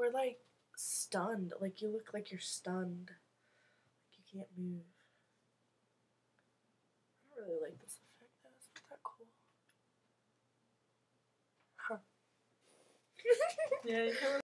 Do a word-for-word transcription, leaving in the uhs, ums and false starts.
Or like stunned. Like you look like you're stunned. Like you can't move. I don't really like this effect though. It's not that cool. Huh. Yeah, you